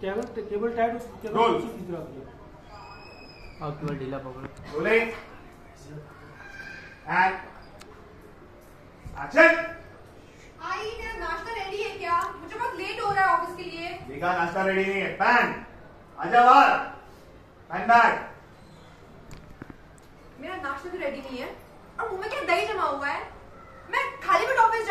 Cable tight roll आप cable ढीला पकड़ो रोलिंग एंड एक्शन आई मेरा नाश्ता रेडी है क्या? मुझे बहुत लेट हो रहा है ऑफिस के लिए। देखा नाश्ता रेडी नहीं है। पैन आजा बाहर। Pan bag. मेरा नाश्ता भी रेडी नहीं है और मुंह में क्या दही जमा हुआ है। मैं खाली पेट ऑफिस